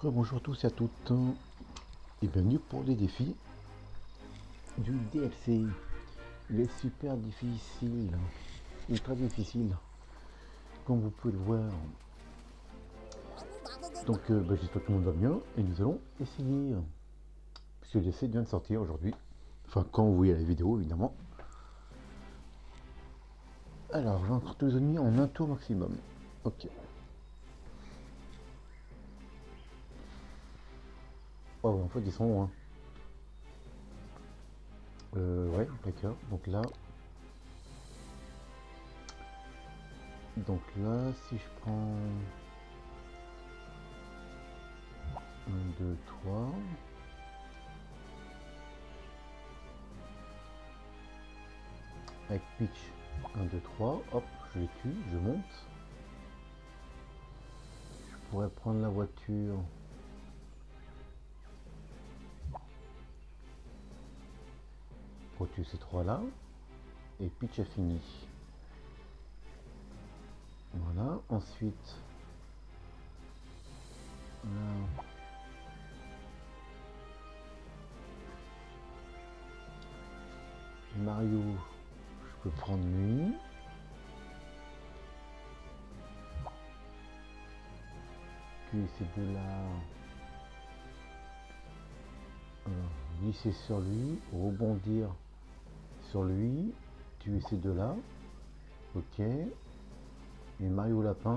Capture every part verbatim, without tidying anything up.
Bonjour à tous et à toutes et bienvenue pour les défis du D L C. Il est super difficile, ultra difficile, comme vous pouvez le voir. Donc euh, bah, j'espère que tout le monde va bien et nous allons essayer. Puisque le D L C vient de sortir aujourd'hui. Enfin quand vous voyez la vidéo évidemment. Alors je vais encore tous les ennemis en un tour maximum. Ok. Oh en fait ils sont loin. Euh, ouais d'accord. Donc là. Donc là si je prends un, deux, trois. Avec pitch un, deux, trois, hop, je les tue, je monte. Je pourrais prendre la voiture. Pour tuer ces trois là. Et pitch a fini. Voilà, ensuite. Là. Mario, je peux prendre lui. Tuer ces deux là. Alors, glisser sur lui, rebondir sur lui, tuer ces deux là. Ok. Et Mario Lapin.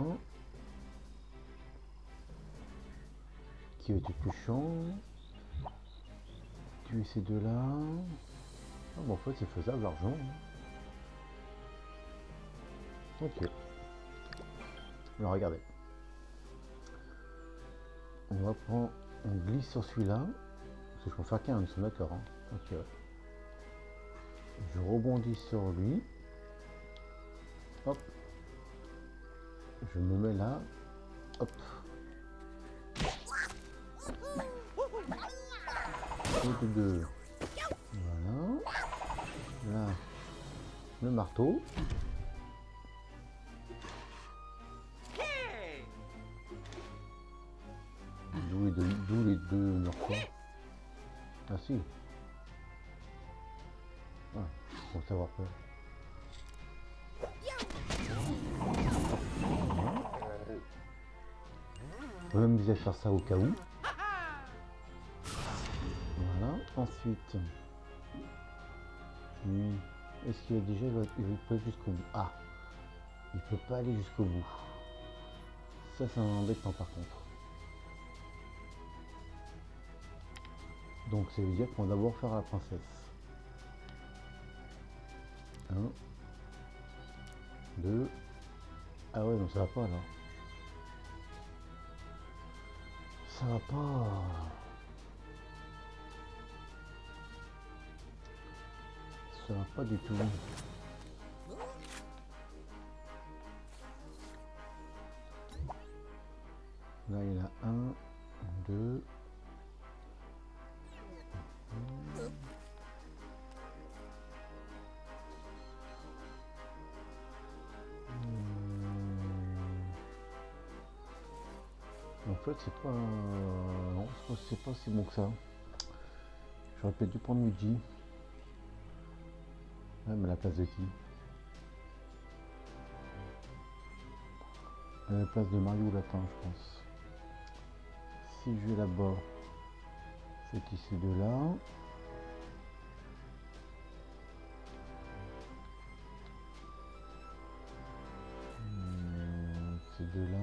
Qui a été touchant. Tuer ces deux là. Ah, bon, en fait, c'est faisable l'argent. Ok. Alors regardez. On va prendre. On glisse sur celui-là. Parce que je peux faire qu'un, nous sommes d'accord. Hein. Ok. Ouais. Je rebondis sur lui. Hop. Je me mets là. Hop. Et deux. Voilà. Là. Le marteau. D'où les deux, d'où les deux morceaux. Ah si. Ah, faut savoir peur. On peut même déjà faire ça au cas où. Voilà. Ensuite. Lui. Est-ce qu'il a déjà il peut jusqu'au bout? Ah. Il peut pas aller jusqu'au bout. Ça c'est un embêtant par contre. Donc ça veut dire qu'on va d'abord faire la princesse. un, deux. Ah ouais, donc ça va pas là. Ça va pas. Ça va pas du tout. Là il y en a un, deux. En fait c'est pas... Non, c'est pas si bon que ça. J'aurais peut-être dû prendre Luigi. Ouais, mais à la place de qui? À la place de Mario Lapin, je pense. Si je vais là-bas, c'est qui ces deux-là? Hum, ces deux-là.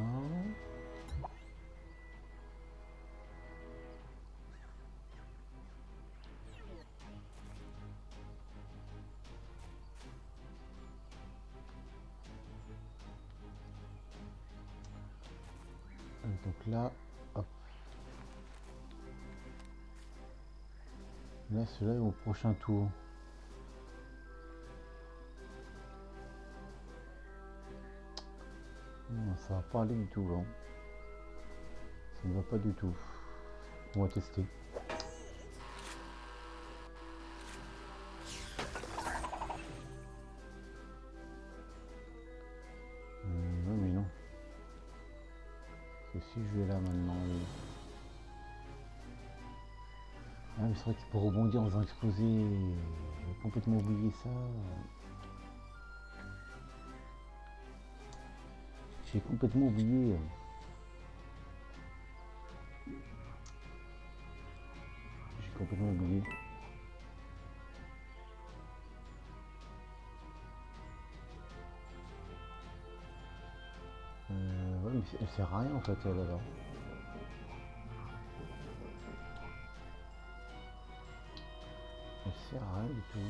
Donc là, hop. Là, ceux-là au prochain tour. Non, ça va pas aller du tout, hein. Ça ne va pas du tout. On va tester. Hum, non, mais non. Parce que si je vais là maintenant, oui. Ah mais c'est vrai qu'il peut rebondir en faisant exploser. J'ai complètement oublié ça. J'ai complètement oublié. J'ai complètement oublié. Euh, ouais, mais elle sert à rien en fait là-bas. Elle sert à rien du tout.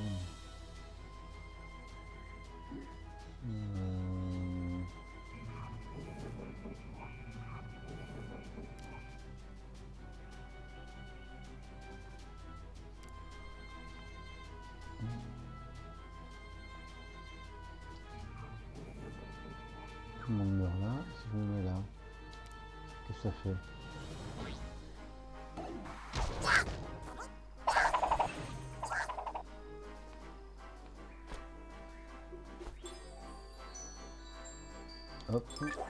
Hum... Tout le monde meurt là. Si je me mets là, qu'est-ce que ça fait? Hop.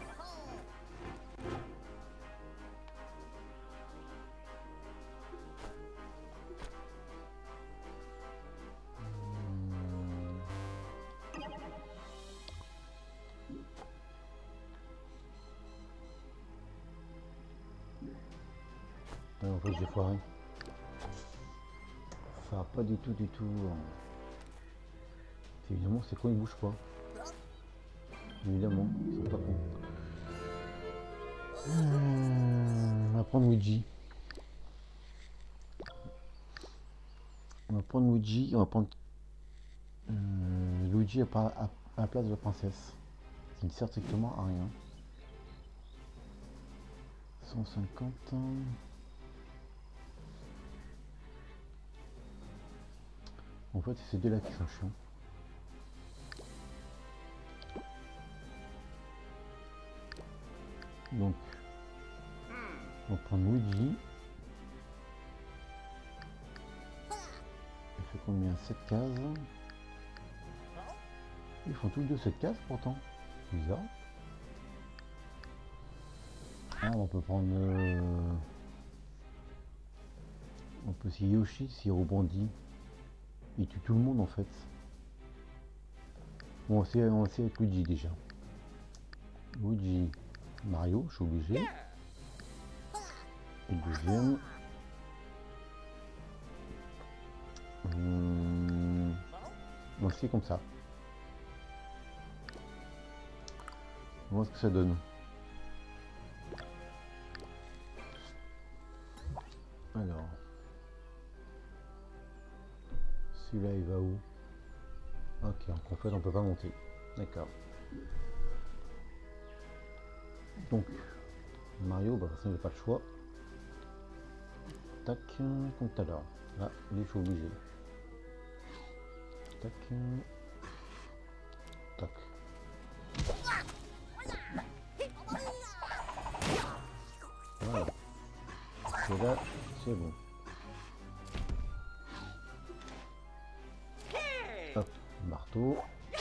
Ah, en fait j'ai foiré. Ça va pas du tout du tout. Évidemment c'est quand il bouge pas. Évidemment, ils sont pas cons. On va prendre Luigi. On va prendre Luigi, on va prendre euh, Luigi à, à, à la place de la princesse. Qui ne sert strictement à rien. cent cinquante. En fait, c'est ces deux-là qui sont chiants. Donc, on va prendre Luigi. Il fait combien? sept cases. Ils font tous deux sept cases pourtant. C'est bizarre. Ah, on peut prendre... Euh... On peut si Yoshi, s'il rebondit. Il tue tout le monde en fait. Bon, on sait, on sait avec Luigi déjà. Luigi, Mario, je suis obligé. Et le deuxième. Hum... On sait comme ça. On va voir ce que ça donne. Alors. Celui-là il va où? Ok, en fait on peut pas monter. D'accord. Donc Mario, bah ça j'ai pas le choix. Tac, comme tout à l'heure. Là, il est obligé. Tac. Tac. Voilà. Et là, c'est bon. Hop, marteau.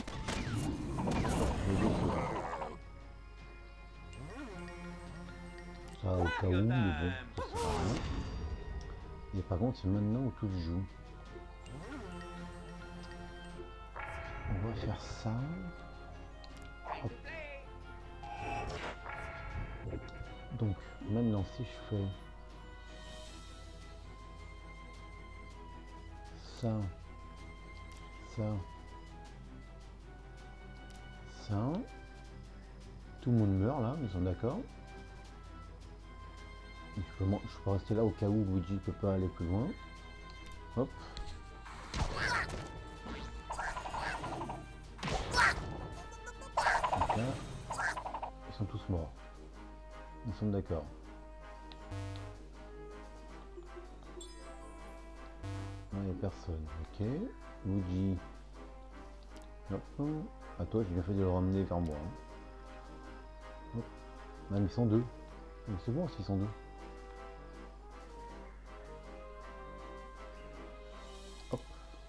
Ça au cas où, mais bon, ça sert à rien. Et par contre, c'est maintenant où tout se joue. On va faire ça. Hop. Donc, maintenant, si je fais ça, ça, ça, tout le monde meurt là, ils sont d'accord. Je peux, je peux rester là au cas où Luigi peut pas aller plus loin. Hop. Donc là, ils sont tous morts. Ils sont d'accord. Il n'y a personne. Ok. Luigi. Hop. À toi, j'ai bien fait de le ramener vers moi. Hop. Même ils sont deux. C'est bon s'ils sont deux. Hop.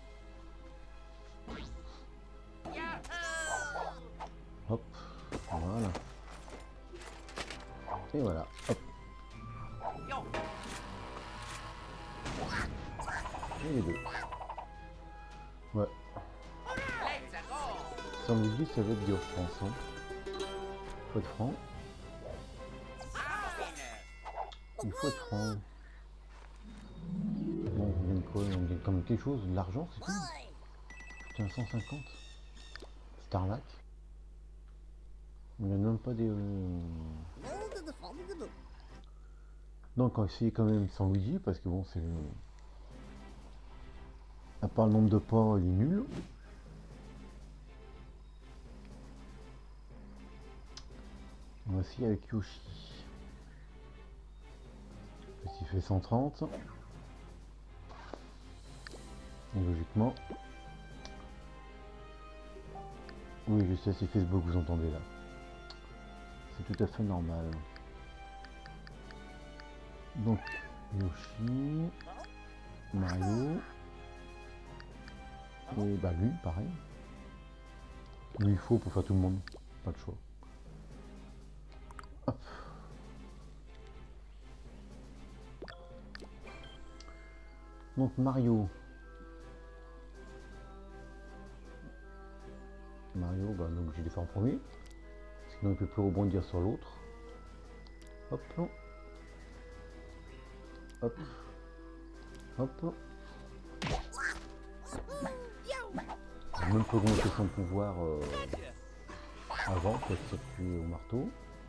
Hop. Voilà. Et voilà. Hop. Et les deux. Ouais. Sans Luigi, ça va être dur, je pense. Hein. Faut être franc. Il faut être franc. Bon, on gagne quoi? On gagne quand même quelque chose. De l'argent, c'est tout. Putain, cent cinquante. Starlac. On n'a même pas des... Euh... Donc on va essayer quand même sans Luigi, parce que bon, c'est... À part le nombre de pas, il est nul. On va essayer avec Yoshi. Il fait cent trente. Et logiquement... Oui, je sais, c'est Facebook, vous entendez là. C'est tout à fait normal. Donc, Yoshi, Mario, et bah lui, pareil. Lui, il faut pour faire tout le monde, pas de choix. Hop. Donc Mario. Mario, bah donc j'ai les faire en premier. Sinon il peut plus rebondir sur l'autre. Hop. Hop. Hop. J'ai même pas augmenté son pouvoir euh, avant pour être circuit au marteau.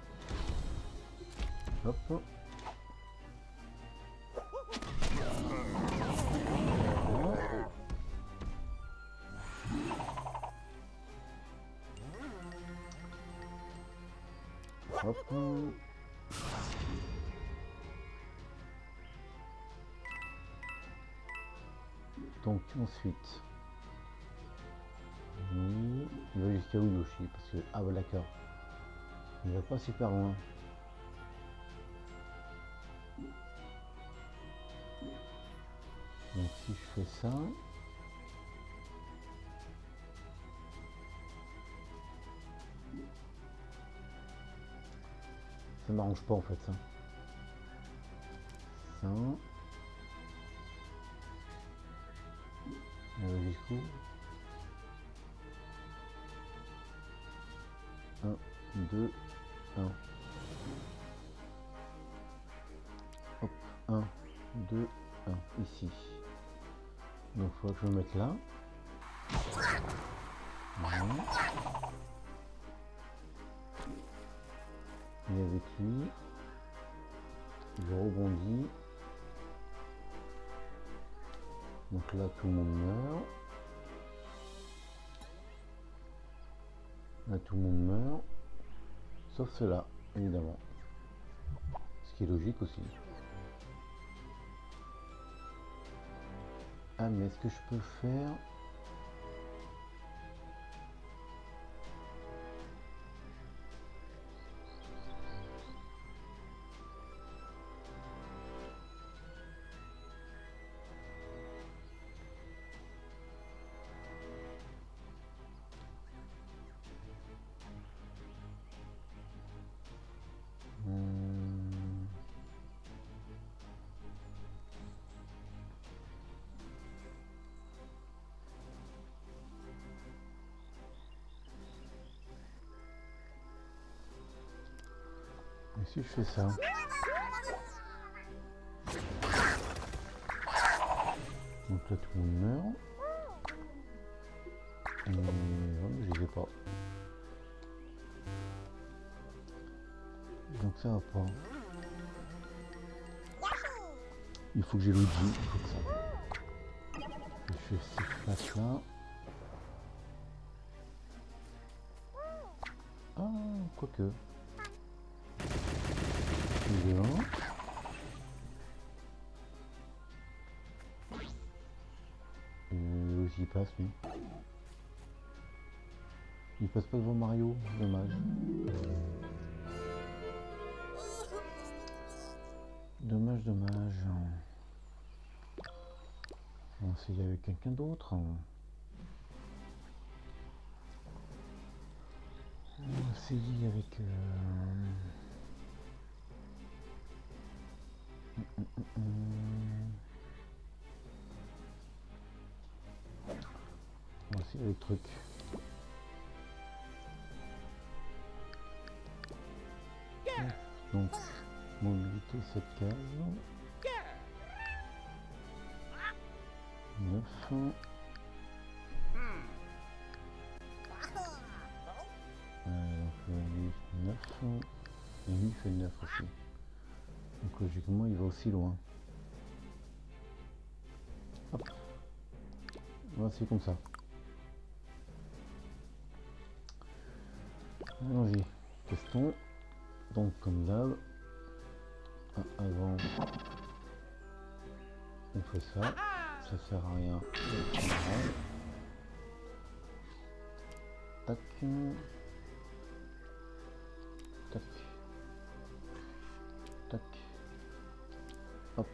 Hop. Hop. Donc ensuite, oui, il va jusqu'à où Yoshi? Parce que, ah bah d'accord, il va pas super loin. Donc si je fais ça, ça m'arrange pas en fait ça. Ça. Euh, jusqu'où? un, deux, un. Hop, un, deux, un, ici. Donc il faudra que je me mette là. Voilà. Et avec lui, je rebondis. Donc là tout le monde meurt. Là tout le monde meurt. Sauf cela, évidemment. Ce qui est logique aussi. Ah mais est-ce que je peux faire... Hum... Et si je fais ça? Donc là tout le monde meurt. Et ouais, je les ai pas. Donc ça va pas. Il faut que j'ai Luigi. Je fais ces flashs là. Ah, quoique. Il est là. Euh, il passe lui. Il passe pas devant Mario, dommage. Dommage, dommage. On va essayer avec quelqu'un d'autre. On va essayer avec... Euh... Hum, hum, hum. les trucs. Donc, mobilité cette case. neuf. Euh, donc lui neuf. Et lui fait neuf aussi. Donc logiquement il va aussi loin. Hop. Voici comme ça. Allons-y. Testons. Donc comme d'hab. Avant on fait ça. Ça sert à rien. Tac. Tac. Tac. Hop.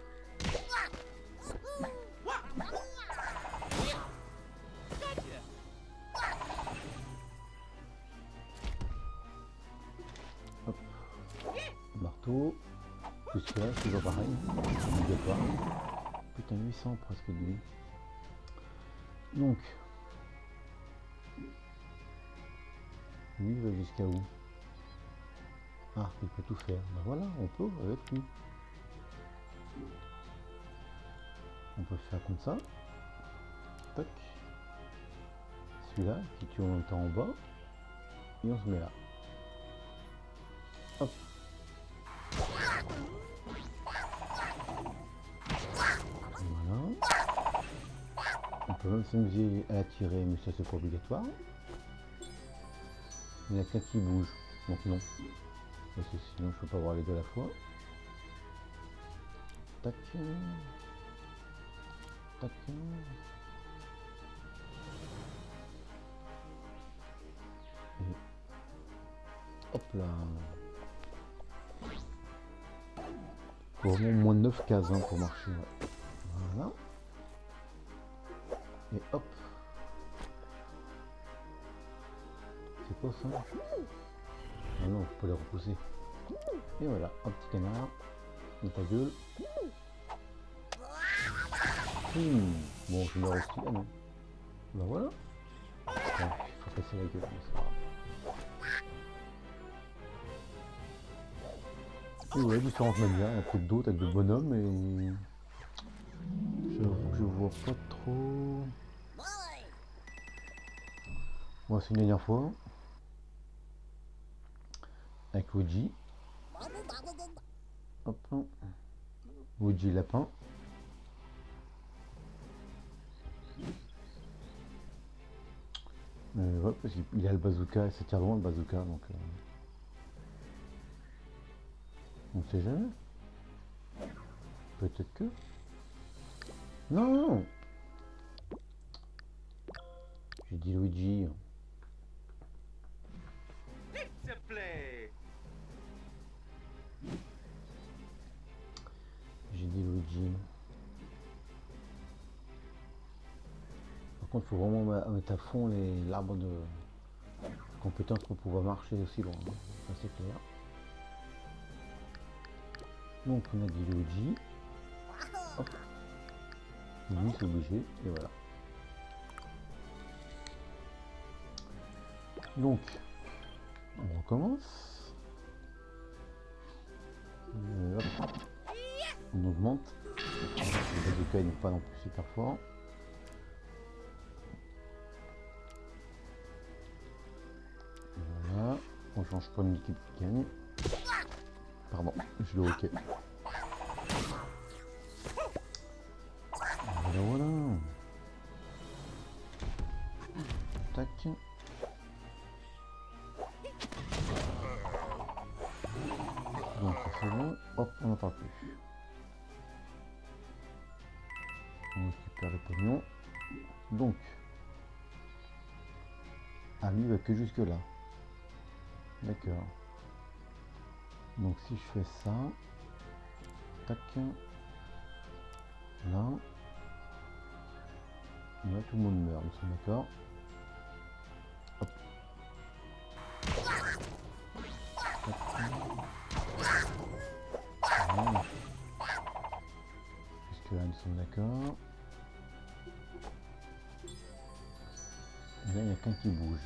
Hop. Marteau. Jusque là, c'est toujours pareil. Obligatoire. Putain, huit cents presque de lui. Donc. Lui il va jusqu'à où? Ah, il peut tout faire. Ben voilà, on peut avec lui. On peut faire comme ça. Tac. Celui-là qui tue en même temps en bas. Et on se met là. Hop. Voilà. On peut même s'amuser à la tirer, mais ça c'est pas obligatoire. Il n'y a qu'un qui bouge, donc non. Parce que sinon je peux pas voir les deux à la fois. Tac. Tac. Et hop là. Faut vraiment moins de neuf cases hein, pour marcher. Ouais. Voilà. Et hop. C'est quoi ça? Ah non, faut pas les repousser. Et voilà, un petit canard. Dans ta gueule. Hmm. Bon, je meurs aussi. Ah non. Bah voilà. Il faut casser la gueule, mais c'est pas grave. Et ouais, différentes manières. Il y a peut-être d'autres avec de bonhommes, mais j'avoue que je vois pas trop. Bon, c'est une dernière fois. Avec Luigi. Hop. Luigi lapin. Euh, ouais, parce qu'il a le bazooka, et ça tire loin le bazooka, donc euh, on sait jamais. Peut-être que. Non, non. J'ai dit Luigi. J'ai dit Luigi. Par contre, il faut vraiment mettre à fond l'arbre de compétences pour pouvoir marcher aussi loin. Hein. Ça c'est clair. Donc on a dit Luigi. Hop. Lui c'est obligé. Et voilà. Donc on recommence. Et hop. On augmente. Le bazooka n'est pas non plus super fort. Voilà. On change pas une équipe qui gagne. Pardon, je le hockey. Voilà, voilà. Tac. Donc c'est bon. Hop, on n'en parle plus. On récupère le pognon. Donc. Ah, lui il va que jusque là. D'accord. Donc si je fais ça. Tac. Là. Là tout le monde meurt, nous sommes d'accord. Hop. Voilà. Jusque là nous sommes d'accord. Et là, il n'y a qu'un qui bouge.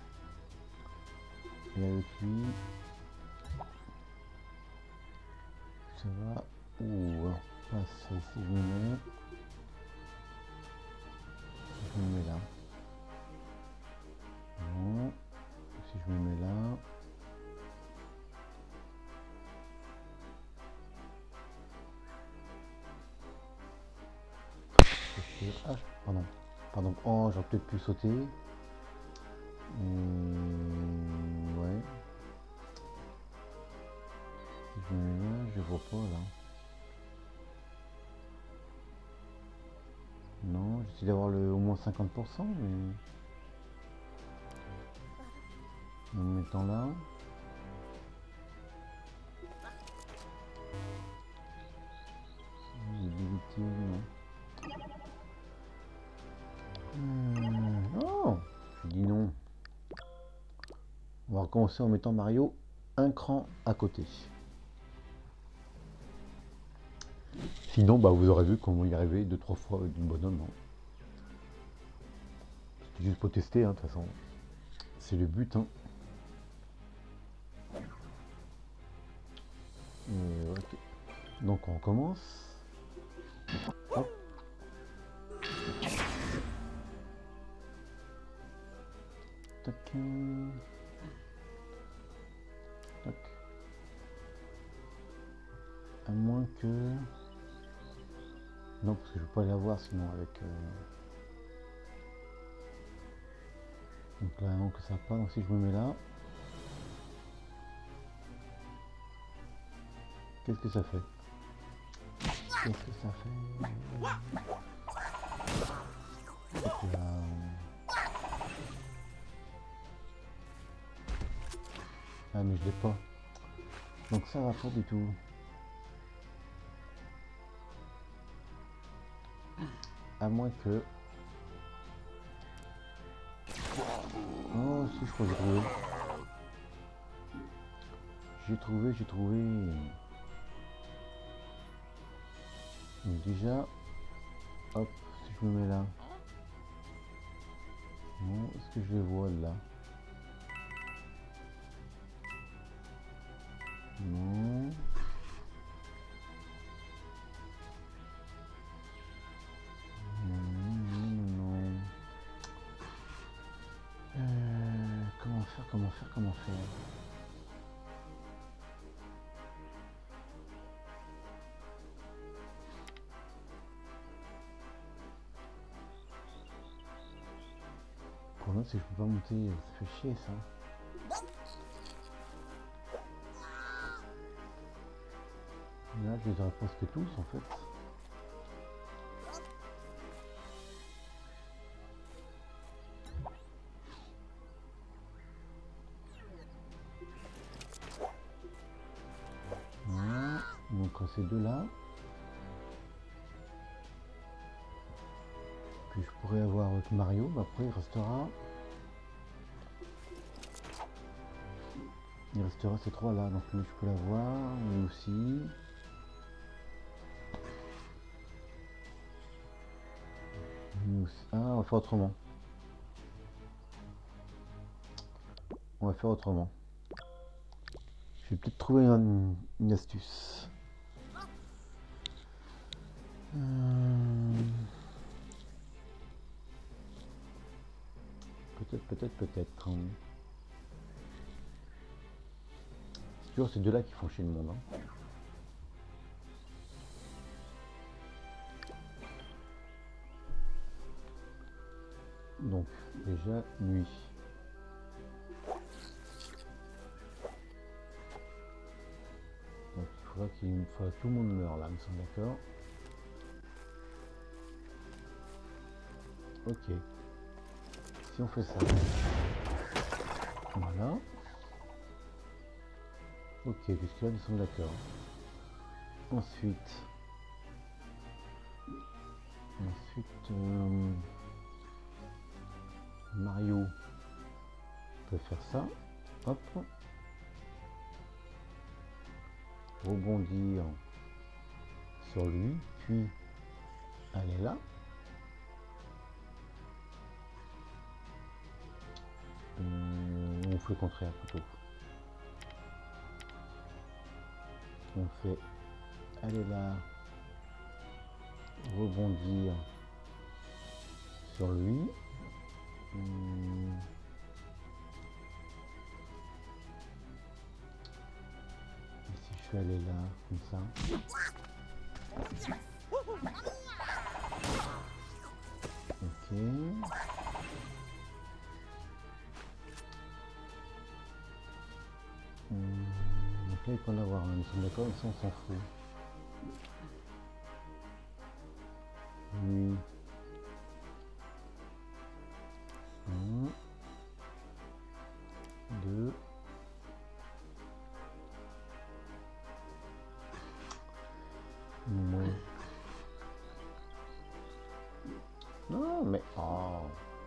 Et avec lui, ça va. Ouh, alors, passe ici, je me mets. Je me mets là. Non. Si je me mets là. Ah, pardon. Pardon. Oh, j'aurais peut-être pu sauter. Hum, ouais. Si je me mets là, je vois pas là. Non, j'essaie d'avoir le au moins cinquante pour cent, mais. En me mettant là. Visibilité, non. Hum, oh, je dis non. On va recommencer en mettant Mario un cran à côté. Sinon, bah, vous aurez vu comment y arriver deux trois fois avec du bonhomme. Hein. C'était juste pour tester, hein, de toute façon. C'est le but. Hein. Et, okay. Donc on recommence. Hop. Tac. Tac. À moins que... Non, parce que je peux pas l'avoir sinon avec... Euh... Donc là, non, que ça pas. Donc si je me mets là... Qu'est-ce que ça fait? Qu'est-ce que ça fait? Hop là. Ah mais je l'ai pas. Donc ça va pas du tout. À moins que... Oh si, je crois que j'ai trouvé. J'ai trouvé, j'ai trouvé. Donc déjà, hop, si je me mets là. Non, est-ce que je les vois là? Non. Non, non, non, non. Euh, comment faire, comment faire, comment faire? Le problème c'est que je peux pas monter, ça fait chier ça. Là je les aurais presque tous en fait. Voilà. Donc ces deux là. Puis je pourrais avoir avec Mario, mais après il restera. Il restera ces trois là, donc lui je peux l'avoir, lui aussi. Lui aussi. Ah, on va faire autrement. On va faire autrement. Je vais peut-être trouver une, une astuce. Euh... Peut-être, peut-être, peut-être. C'est toujours ces deux-là qui font chier le monde. Hein. Donc, déjà, lui. Donc, il faudra qu'il faudra que tout le monde meure là, nous sommes d'accord. Ok. Si on fait ça. Voilà. Ok, jusque là, nous sommes d'accord. Ensuite. Ensuite. Euh, Mario peut faire ça. Hop. Rebondir sur lui, puis aller là. Hum, on fait le contraire plutôt. On fait aller là, rebondir sur lui. Hum. Et si je suis allé là, comme ça. Ok. Hum. Donc là il peut en avoir un, nous sommes d'accord, ça on s'en fout. Lui. Un. Deux. Non. Non mais oh.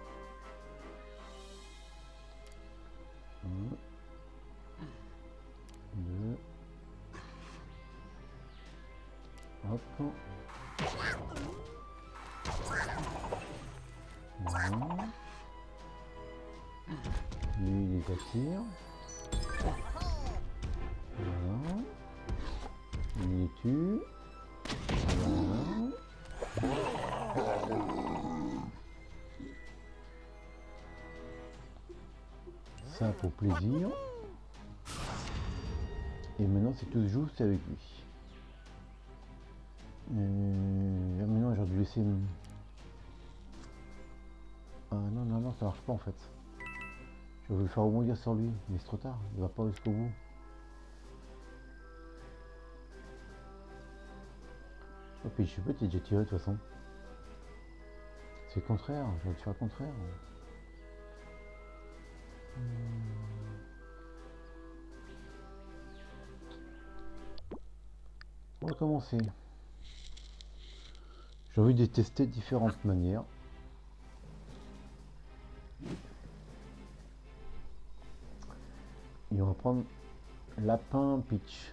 Un. Deux. Hop. Voilà. Lui il les attire. Voilà. Il les tue. Voilà. Ça pour plaisir. Et maintenant c'est tout juste avec lui. Euh, ah, maintenant j'aurais dû laisser. Ah non non non ça marche pas en fait. Je veux le faire rebondir sur lui, mais c'est trop tard, il va pas jusqu'au bout. Oh, puis je suis petit, j'ai tiré de toute façon. C'est le contraire, je vais te faire le contraire. On va commencer. J'ai envie de tester différentes manières. Et on va prendre lapin pitch.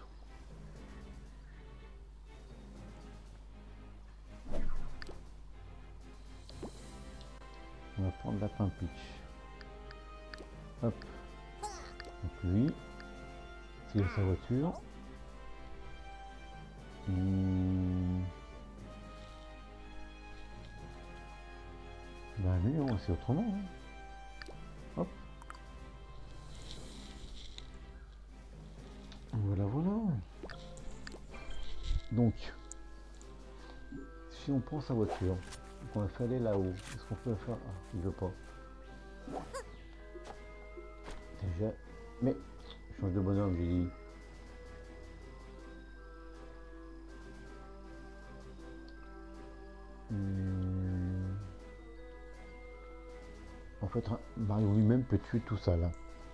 On va prendre lapin pitch. Hop. Donc lui, c'est sa voiture. Hum. Bah lui, on c'est autrement. Hein. Hop. Voilà, voilà. Donc, si on prend sa voiture, on va faire aller là-haut. Est-ce qu'on peut faire? Ah, il veut pas. Déjà, mais change de bonhomme, j'ai dit. Hum. En fait, Mario lui-même peut tuer tout ça là.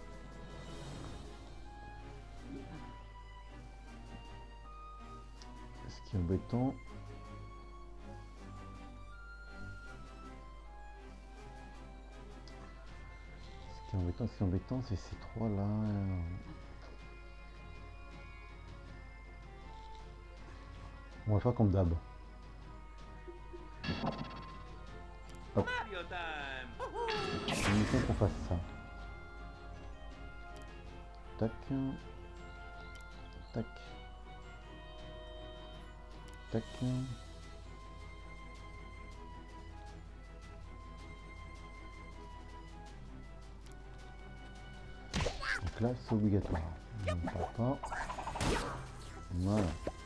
Ce qui est embêtant. Ce qui est embêtant, ce qui est embêtant, c'est ces trois là. On va faire comme d'hab. Hop. Il faut qu'on fasse ça. Tac. Tac. Tac. Donc là, c'est obligatoire. On ne parle pas. Voilà.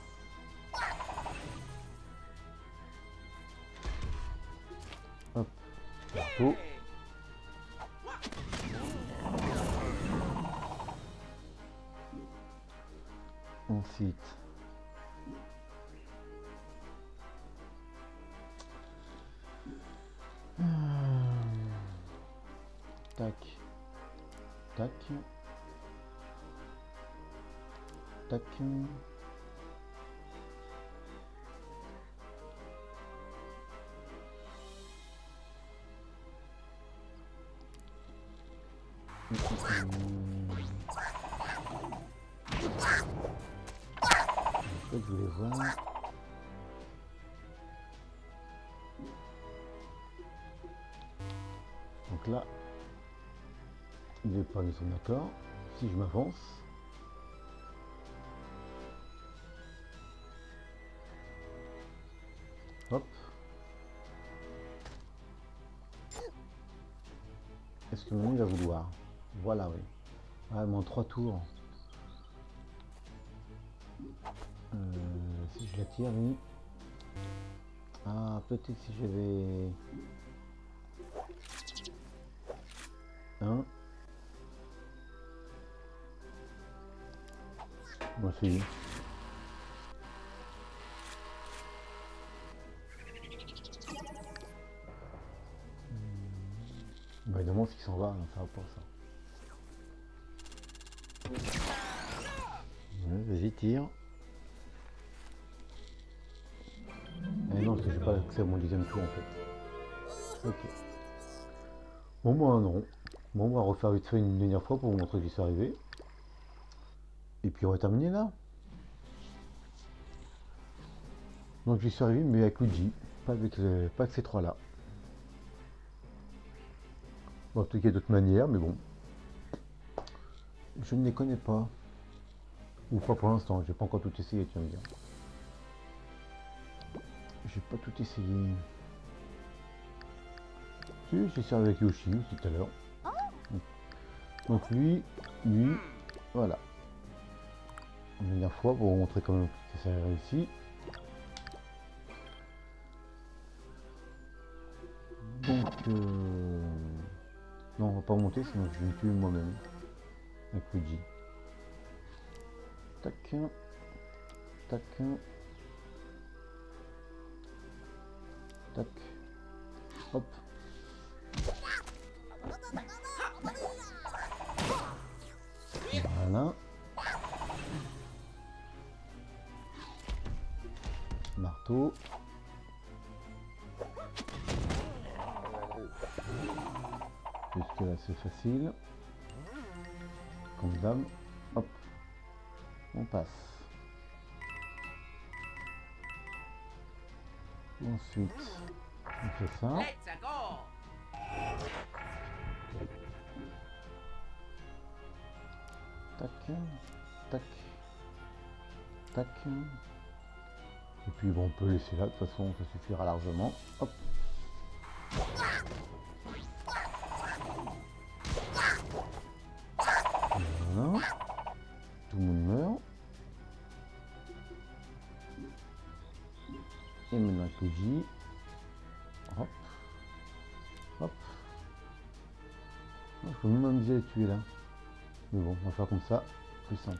Hop. Marteau. Ensuite. Tac. Tac. Tac. Je voulais voir. Donc là, Les épargnes sont d'accord. Si je m'avance. Hop. Est-ce que maintenant il va vouloir? Voilà, oui. Vraiment trois tours. Euh, si je la tire, oui. Ah, peut-être si j'avais un. Bon, c'est lui. Bah évidemment, ce qui s'en va, hein, ça va pas ça. Ouais, vas-y, tire. Eh non, parce que j'ai pas accès à mon deuxième tour en fait. Ok. Bon, bah non. Bon, on va refaire vite fait une dernière fois pour vous montrer que j'y suis arrivé. Et puis on va terminer là. Donc j'y suis arrivé, mais avec Luigi, pas avec, les, pas avec ces trois là. Bon, peut-être qu'il y a d'autres manières, mais bon. Je ne les connais pas. Ou pas pour l'instant, j'ai pas encore tout essayé, tu vas me dire. J'ai pas tout essayé. Si, j'ai servi avec Yoshi aussi tout à l'heure. Donc lui, lui, voilà. Une dernière fois pour vous montrer quand même que ça a réussi. Donc, euh... non, on va pas monter, sinon je vais me tuer moi-même. Avec Luigi. Tac. Tac. Tac. Hop. Voilà. Marteau. Jusque là c'est facile. Comme d'hab. Hop. On passe. Ensuite, on fait ça. Tac. Tac. Tac. Et puis bon, on peut laisser là, de toute façon ça suffira largement. Hop. Voilà. Tout le monde meurt. Et maintenant avec Luigi. Hop. Hop. Je peux même m'amuser à les tuer là. Mais bon, on va faire comme ça. Plus simple.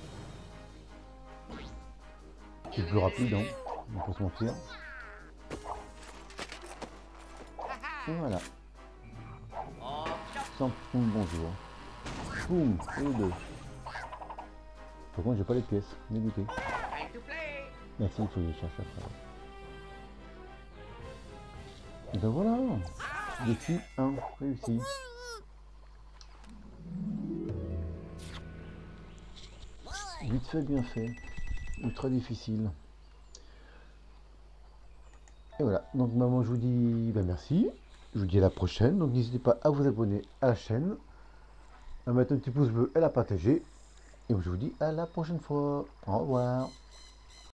C'est plus rapide, hein. On peut se mentir. Et voilà. Sans bonjour. Boum, et deux. Par contre, j'ai pas les pièces. Dégoûté. Merci, il faut que je cherche après. Et ben voilà. Défi un réussi. Vite fait, bien fait. Ultra difficile. Et voilà. Donc maman, je vous dis ben merci. Je vous dis à la prochaine. Donc n'hésitez pas à vous abonner à la chaîne, à mettre un petit pouce bleu et à la partager. Et je vous dis à la prochaine fois. Au revoir.